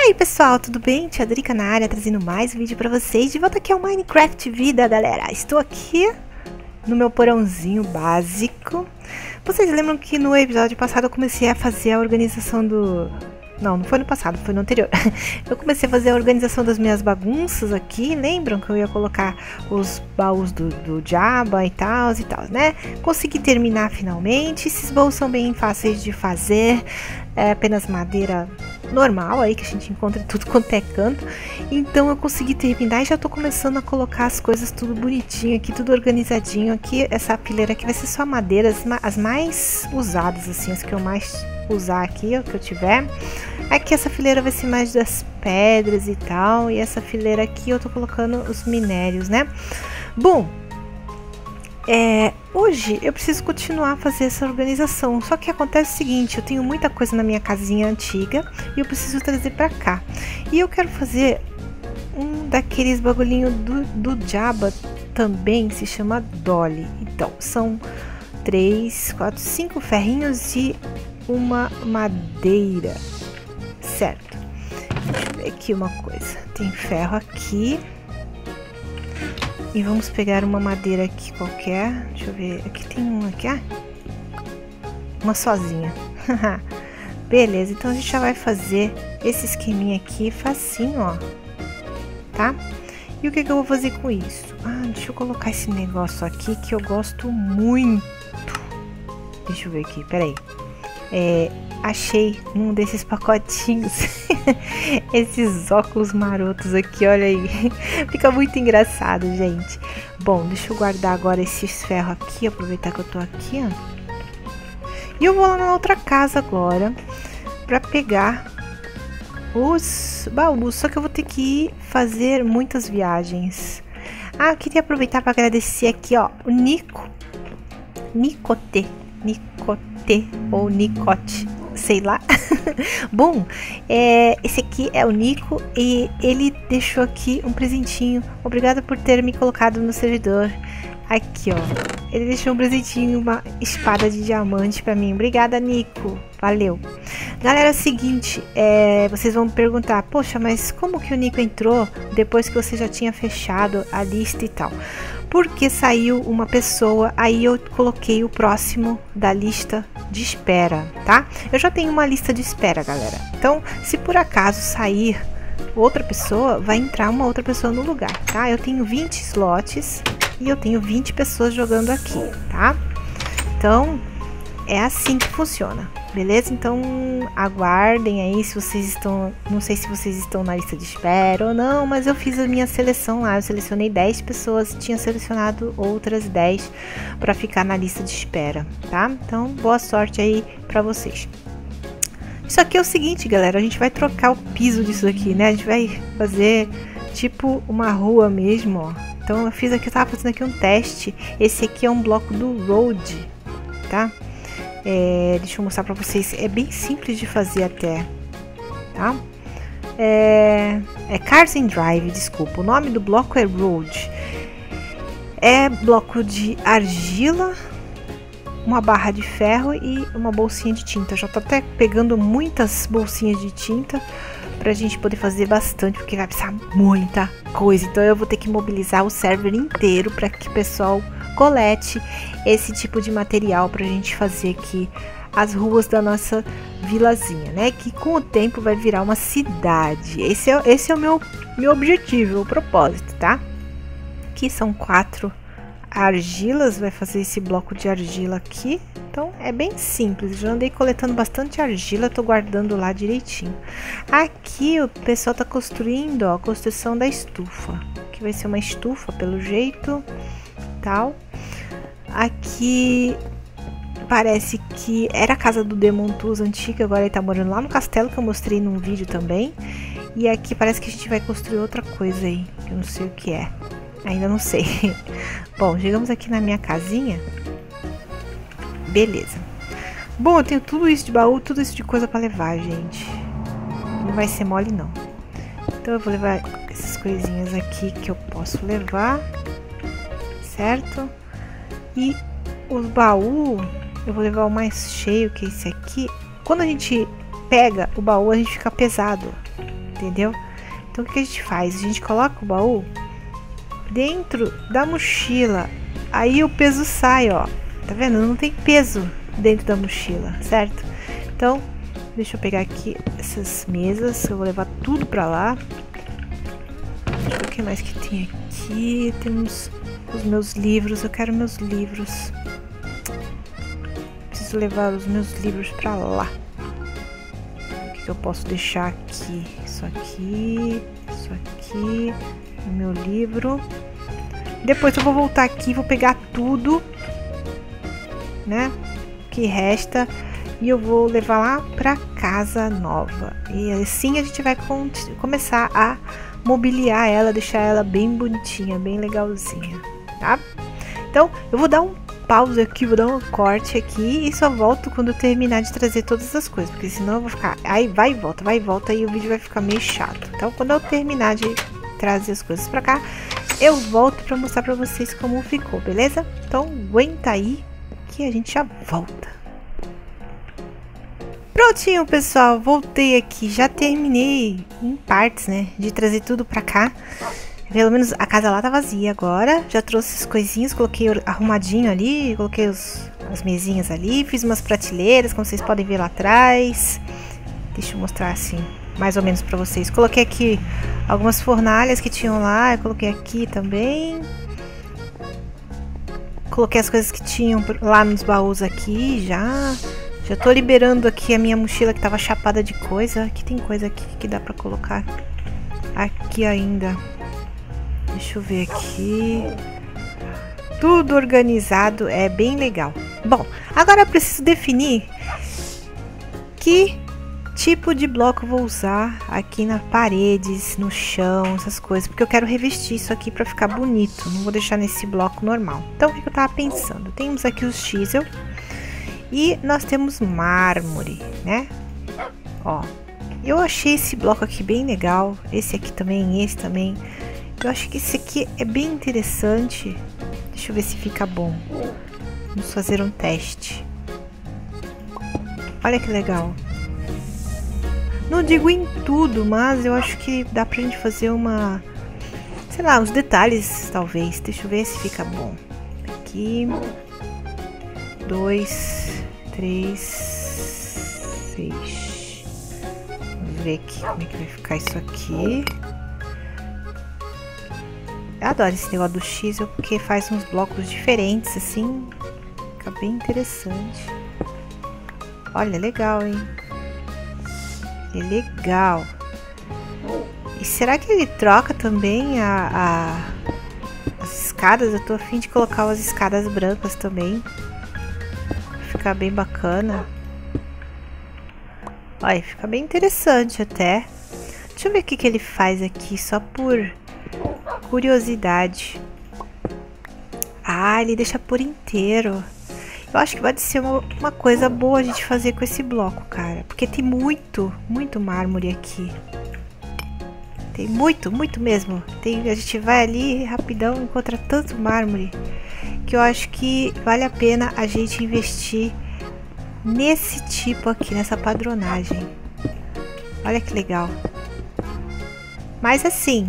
aí pessoal, tudo bem? Tia Drica na área, trazendo mais um vídeo pra vocês. De volta aqui ao Minecraft Vida, galera. Estou aqui no meu porãozinho básico. Vocês lembram que no episódio passado eu comecei a fazer a organização do... Não foi no passado, foi no anterior. Eu comecei a fazer a organização das minhas bagunças aqui. Lembram que eu ia colocar os baús do Jabba e tal, né? Consegui terminar finalmente. Esses baús são bem fáceis de fazer. É apenas madeira normal aí que a gente encontra em tudo quanto é canto. Então eu consegui terminar e já tô começando a colocar as coisas tudo bonitinho aqui, tudo organizadinho aqui. Essa fileira aqui vai ser só madeiras, as mais usadas, assim, as que eu mais usar aqui, o que eu tiver. Aqui essa fileira vai ser mais das pedras e tal, e essa fileira aqui eu tô colocando os minérios, né? Bom, hoje eu preciso continuar a fazer essa organização, só que acontece o seguinte, eu tenho muita coisa na minha casinha antiga e eu preciso trazer pra cá. E eu quero fazer um daqueles bagulhinho do Jabba também, se chama Dolly. Então, são 3, 4, 5 ferrinhos e uma madeira, certo? Deixa eu ver aqui uma coisa, tem ferro aqui e vamos pegar uma madeira aqui qualquer. Deixa eu ver, aqui tem uma aqui, uma sozinha. Beleza, então a gente já vai fazer esse esqueminha aqui facinho, ó, tá? E o que eu vou fazer com isso? Deixa eu colocar esse negócio aqui que eu gosto muito. Deixa eu ver aqui, peraí. Achei um desses pacotinhos. Esses óculos marotos aqui, olha aí. Fica muito engraçado, gente. Bom, deixa eu guardar agora esses ferros aqui, aproveitar que eu tô aqui, ó. E eu vou lá na outra casa agora pra pegar os baús. Só que eu vou ter que fazer muitas viagens. Eu queria aproveitar para agradecer aqui, ó, o Nicote ou Nicote, sei lá. Bom, esse aqui é o Nico e ele deixou aqui um presentinho. Obrigada por ter me colocado no servidor. Aqui, ó, ele deixou um presentinho, uma espada de diamante pra mim. Obrigada, Nico, valeu. Galera, é o seguinte, vocês vão me perguntar, poxa, mas como que o Nico entrou depois que você já tinha fechado a lista e tal? Porque saiu uma pessoa, aí eu coloquei o próximo da lista de espera, tá? Eu já tenho uma lista de espera, galera. Então, se por acaso sair outra pessoa, vai entrar uma outra pessoa no lugar, tá? Eu tenho 20 slots e eu tenho 20 pessoas jogando aqui, tá? Então, é assim que funciona, beleza? Então, aguardem aí se vocês estão... Não sei se vocês estão na lista de espera ou não, mas eu fiz a minha seleção lá. Eu selecionei 10 pessoas, tinha selecionado outras 10 para ficar na lista de espera, tá? Então, boa sorte aí para vocês. Isso aqui é o seguinte, galera, a gente vai trocar o piso disso aqui, né? A gente vai fazer tipo uma rua mesmo, ó. Então, eu tava fazendo aqui um teste. Esse aqui é um bloco do Road, tá? Deixa eu mostrar pra vocês, é bem simples de fazer até, tá? Cars and Drive, desculpa, o nome do bloco é Road. É bloco de argila, uma barra de ferro e uma bolsinha de tinta. Eu já tô até pegando muitas bolsinhas de tinta pra gente poder fazer bastante, porque vai precisar muita coisa. Então eu vou ter que mobilizar o server inteiro para que o pessoal colete esse tipo de material pra gente fazer aqui as ruas da nossa vilazinha, né? Que com o tempo vai virar uma cidade. Esse é o meu objetivo, o propósito, tá? Aqui são 4 argilas, vai fazer esse bloco de argila aqui. Então é bem simples, já andei coletando bastante argila, tô guardando lá direitinho. Aqui o pessoal tá construindo, ó, a construção da estufa, que vai ser uma estufa pelo jeito, tal. Aqui parece que era a casa do Demontuz antiga, agora ele tá morando lá no castelo, que eu mostrei num vídeo também. E aqui parece que a gente vai construir outra coisa aí, que eu não sei o que é. Ainda não sei. Bom, chegamos aqui na minha casinha. Beleza. Bom, eu tenho tudo isso de baú, tudo isso de coisa pra levar, gente. Não vai ser mole, não. Então eu vou levar essas coisinhas aqui que eu posso levar. Certo? E os baús, eu vou levar o mais cheio, que é esse aqui. Quando a gente pega o baú, a gente fica pesado. entendeu? Então o que a gente faz? A gente coloca o baú dentro da mochila, aí o peso sai, ó. Tá vendo? Não tem peso dentro da mochila, certo? Então, deixa eu pegar aqui essas mesas, eu vou levar tudo pra lá. O que mais que tem aqui? Temos os meus livros, eu quero meus livros. Preciso levar os meus livros pra lá. O que eu posso deixar aqui? Isso aqui, o meu livro. Depois eu vou voltar aqui e vou pegar tudo, né, que resta, e eu vou levar lá pra casa nova. E assim a gente vai começar a mobiliar ela, deixar ela bem bonitinha, bem legalzinha, tá? Então eu vou dar um pause aqui, vou dar um corte aqui e só volto quando eu terminar de trazer todas as coisas, porque senão eu vou ficar aí vai e volta e o vídeo vai ficar meio chato. Então quando eu terminar de trazer as coisas pra cá, eu volto pra mostrar pra vocês como ficou, beleza? Então aguenta aí que a gente já volta. Prontinho, pessoal, voltei aqui, já terminei em partes, né, de trazer tudo pra cá. Pelo menos a casa lá tá vazia agora. Já trouxe as coisinhas, coloquei arrumadinho ali, coloquei as mesinhas ali, fiz umas prateleiras, como vocês podem ver lá atrás. Deixa eu mostrar assim, mais ou menos pra vocês. Coloquei aqui algumas fornalhas que tinham lá, eu coloquei aqui também. Coloquei as coisas que tinham lá nos baús aqui já. Já tô liberando aqui a minha mochila que tava chapada de coisa. Aqui tem coisa aqui que dá pra colocar aqui ainda. Deixa eu ver aqui. Tudo organizado, é bem legal. Bom, agora eu preciso definir que tipo de bloco eu vou usar aqui nas paredes, no chão, essas coisas. Porque eu quero revestir isso aqui pra ficar bonito. Não vou deixar nesse bloco normal. Então, o que eu tava pensando? Temos aqui os chisel. E nós temos mármore, né? Ó, eu achei esse bloco aqui bem legal. Esse aqui também, esse também. Eu acho que esse aqui é bem interessante. Deixa eu ver se fica bom. Vamos fazer um teste. Olha que legal. Não digo em tudo, mas eu acho que dá pra gente fazer uma... sei lá, uns detalhes, talvez. Deixa eu ver se fica bom. Aqui... 2, 3, 6. Vamos ver aqui como é que vai ficar isso aqui. Eu adoro esse negócio do chisel porque faz uns blocos diferentes assim. Fica bem interessante. Olha, legal, hein? É legal. E será que ele troca também as escadas? Eu tô a fim de colocar as escadas brancas também. Ficar bem bacana. Olha, fica bem interessante até. Deixa eu ver o que ele faz aqui, só por curiosidade. Ah, ele deixa por inteiro. Eu acho que pode ser uma coisa boa a gente fazer com esse bloco, cara. Porque tem muito mármore aqui. Tem muito mesmo. A gente vai ali rapidão e encontra tanto mármore que eu acho que vale a pena a gente investir nesse tipo aqui, nessa padronagem. Olha que legal. Mas assim,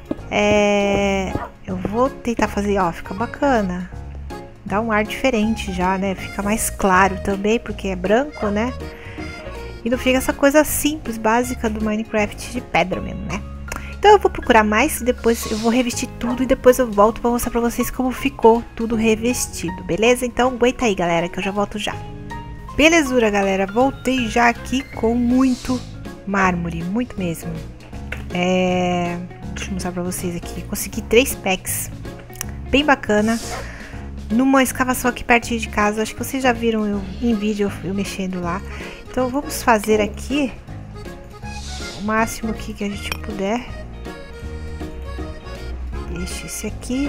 eu vou tentar fazer, ó, fica bacana. Dá um ar diferente já, né? Fica mais claro também, porque é branco, né? E não fica essa coisa simples, básica do Minecraft de pedra mesmo, né? Então eu vou procurar mais, depois eu vou revestir tudo e depois eu volto para mostrar para vocês como ficou tudo revestido, beleza? Então aguenta aí, galera, que eu já volto já. Belezura, galera, voltei já aqui com muito mármore, muito mesmo. Deixa eu mostrar para vocês aqui, consegui 3 packs, bem bacana, numa escavação aqui pertinho de casa. Acho que vocês já viram em vídeo eu mexendo lá. Então vamos fazer aqui o máximo aqui que a gente puder. Deixa esse aqui,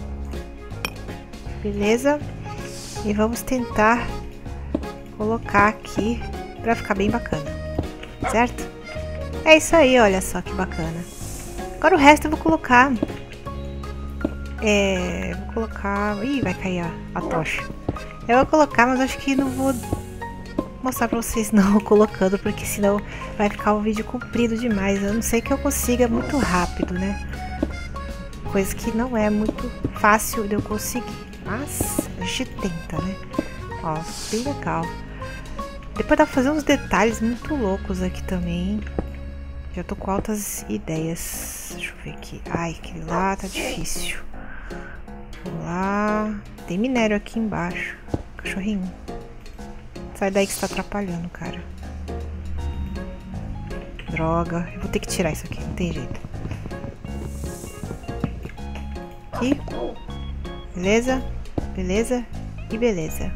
beleza? E vamos tentar colocar aqui pra ficar bem bacana, certo? É isso aí, olha só que bacana. Agora o resto eu vou colocar. Vou colocar. Ih, vai cair a tocha. Eu vou colocar, mas acho que não vou mostrar pra vocês não colocando, porque senão vai ficar um vídeo comprido demais. Eu não sei que eu consiga muito rápido, né? Coisa que não é muito fácil de eu conseguir, mas a gente tenta, né? Ó, bem legal. Depois dá pra fazer uns detalhes muito loucos aqui também. Já tô com altas ideias. Deixa eu ver aqui. Ai, aquele lá tá difícil. Vamos lá. Tem minério aqui embaixo. Cachorrinho. Sai daí que você tá atrapalhando, cara. Droga. Eu vou ter que tirar isso aqui. Não tem jeito. Aqui. Beleza? Beleza? E beleza.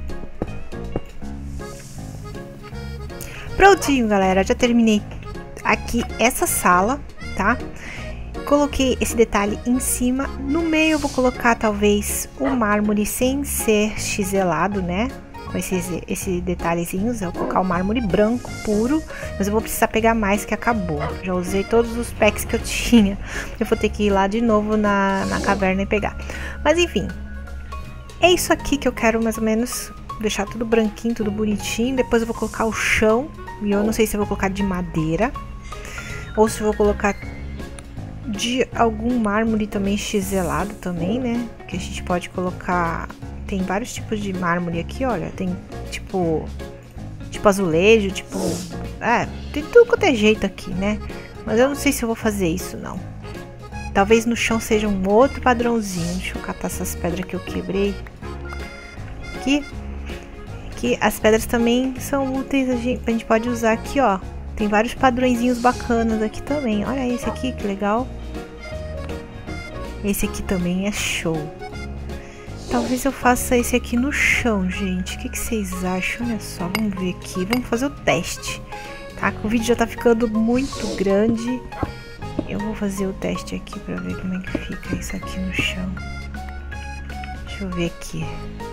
Prontinho, galera. Já terminei aqui essa sala, tá? Coloquei esse detalhe em cima. No meio eu vou colocar talvez o mármore sem ser chiselado, né? Com esses detalhezinhos. Eu vou colocar o mármore branco puro. Mas eu vou precisar pegar mais, que acabou. Já usei todos os packs que eu tinha. Eu vou ter que ir lá de novo na caverna e pegar. Mas enfim. É isso aqui que eu quero mais ou menos deixar tudo branquinho, tudo bonitinho. Depois eu vou colocar o chão. E eu não sei se eu vou colocar de madeira. Ou se eu vou colocar de algum mármore também chiselado também, né? Que a gente pode colocar... Tem vários tipos de mármore aqui, olha. Tem tipo azulejo, tipo... tem tudo quanto é jeito aqui, né? Mas eu não sei se eu vou fazer isso, não. Talvez no chão seja um outro padrãozinho. Deixa eu catar essas pedras que eu quebrei. Aqui as pedras também são úteis, a gente pode usar aqui, ó. Tem vários padrõezinhos bacanas aqui também. Olha esse aqui, que legal. Esse aqui também é show. Talvez eu faça esse aqui no chão, gente. O que vocês acham? Olha só, vamos ver aqui. Vamos fazer o teste, tá? O vídeo já tá ficando muito grande. Eu vou fazer o teste aqui pra ver como é que fica isso aqui no chão. Deixa eu ver aqui.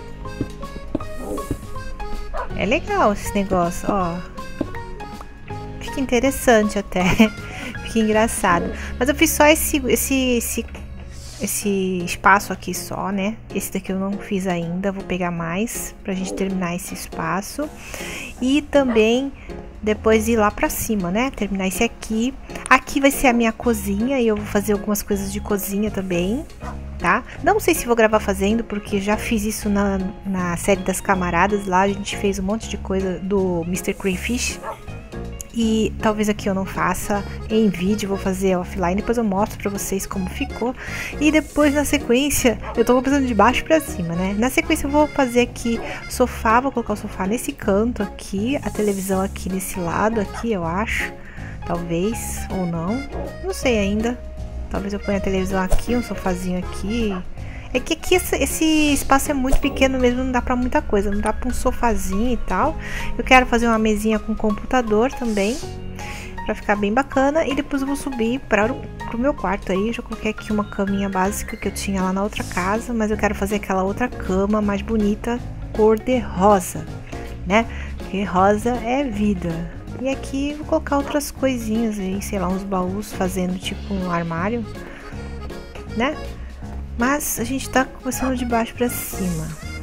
É legal esse negócio, ó. Fica interessante até. Fica engraçado. Mas eu fiz só esse espaço aqui só, né? Esse daqui eu não fiz ainda. Vou pegar mais pra gente terminar esse espaço. E também depois ir lá pra cima, né? Terminar esse aqui. Aqui vai ser a minha cozinha e eu vou fazer algumas coisas de cozinha também, tá? Não sei se vou gravar fazendo, porque já fiz isso na série das camaradas. Lá a gente fez um monte de coisa do Mr. Crayfish. E talvez aqui eu não faça em vídeo, vou fazer offline, depois eu mostro pra vocês como ficou. E depois na sequência, eu tô pensando de baixo pra cima, né? Na sequência eu vou fazer aqui sofá, vou colocar o sofá nesse canto aqui, a televisão aqui nesse lado aqui, eu acho. Talvez, ou não sei ainda. Talvez eu ponha a televisão aqui, um sofazinho aqui. É que aqui esse espaço é muito pequeno mesmo, não dá pra muita coisa. Não dá pra um sofazinho e tal. Eu quero fazer uma mesinha com computador também, pra ficar bem bacana. E depois eu vou subir pro meu quarto aí. Eu já coloquei aqui uma caminha básica que eu tinha lá na outra casa. Mas eu quero fazer aquela outra cama mais bonita, cor de rosa, né? Porque rosa é vida. E aqui eu vou colocar outras coisinhas aí, sei lá, uns baús fazendo tipo um armário, né? Mas a gente tá começando de baixo pra cima.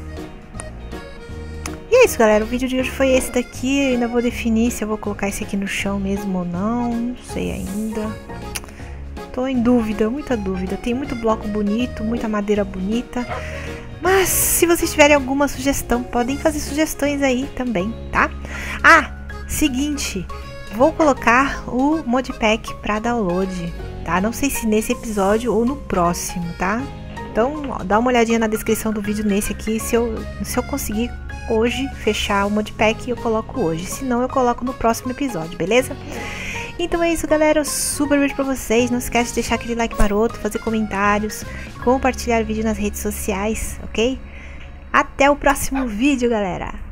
E é isso, galera. O vídeo de hoje foi esse daqui. Eu ainda vou definir se eu vou colocar esse aqui no chão mesmo ou não. Não sei ainda. Tô em dúvida, muita dúvida. Tem muito bloco bonito, muita madeira bonita. Mas se vocês tiverem alguma sugestão, podem fazer sugestões aí também, tá? Seguinte. Vou colocar o modpack pra download, tá? Não sei se nesse episódio ou no próximo, tá? Então, ó, dá uma olhadinha na descrição do vídeo nesse aqui. Se eu conseguir hoje fechar o modpack, eu coloco hoje. Se não, eu coloco no próximo episódio, beleza? Então é isso, galera. Super beijo pra vocês. Não esquece de deixar aquele like maroto, fazer comentários, compartilhar o vídeo nas redes sociais, ok? Até o próximo vídeo, galera!